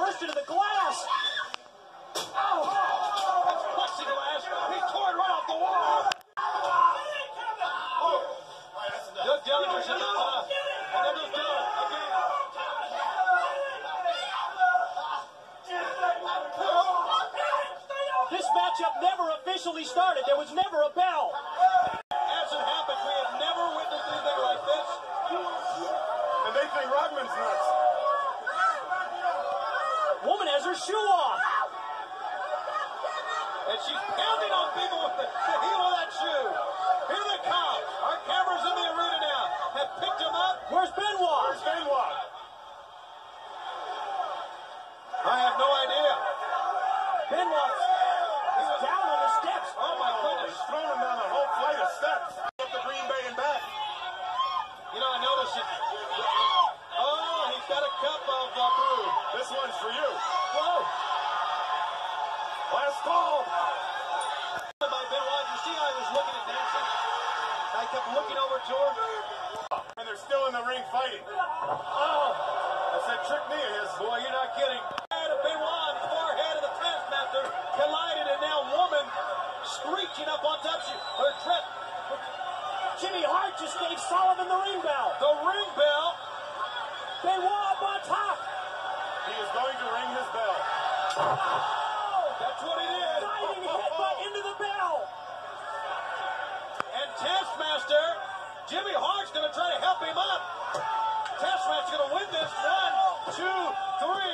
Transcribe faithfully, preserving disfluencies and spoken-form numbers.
burst into the glass. Oh, that's plexiglass. He tore it right off the wall. Doug Dellinger said that's enough. And then just do it again. This matchup never officially started. There was never a bell. As it happens, we have never witnessed anything like this. And they think Rodman's nuts. Woman has her shoe off. And she's pounding on people with the, the heel of that shoe. Here they come. Our cameras in the arena now have picked him up. Where's Benoit? Where's Benoit? I have no idea. Benoit is down on the steps. Oh my goodness. He's thrown him down a whole flight of steps. Up the Green Bay and back. You know, I noticed it. Oh, he's got a cup of uh, brew. This one's for you. Whoa. Last call. By Benoit, you see how I was looking at Nancy? I kept looking over to her. And they're still in the ring fighting. Oh. That's that trick knee of his. Boy, you're not kidding. Head of Benoit, forehead of the Taskmaster collided, and now woman screeching up on top. She, her trip. Jimmy Hart just gave Sullivan the ring bell. The ring bell. Benoit up on top. He is going to ring his bell. Oh, that's what he did. Diving headbutt into the bell. And Taskmaster, Jimmy Hart's going to try to help him up. Taskmaster's going to win this. One, two, three.